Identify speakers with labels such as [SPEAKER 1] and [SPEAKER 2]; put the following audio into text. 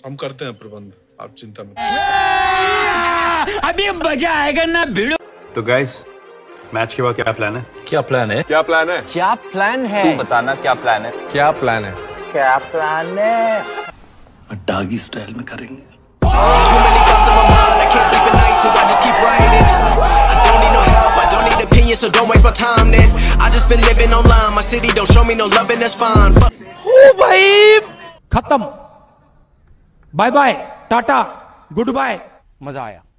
[SPEAKER 1] हम करते हैं प्रबंध, आप चिंता मत।
[SPEAKER 2] अभी मजा आएगा ना भिड़ो।
[SPEAKER 3] तो गाइस, मैच के बाद क्या प्लान है?
[SPEAKER 2] क्या प्लान है?
[SPEAKER 4] क्या प्लान है?
[SPEAKER 5] क्या प्लान है?
[SPEAKER 4] तू बताना क्या प्लान है?
[SPEAKER 5] क्या प्लान है? क्या प्लान है?
[SPEAKER 2] डागी स्टाइल में करेंगे।
[SPEAKER 6] Too many thoughts on my mind, I can't sleep at night, so I just keep writing. I don't need no help, I don't need opinions, so don't waste my time then. I just been living online, my city don't show me no loving, that's fine.
[SPEAKER 5] ओ भाई
[SPEAKER 7] खत्म, bye bye, tata, goodbye, मजा आया।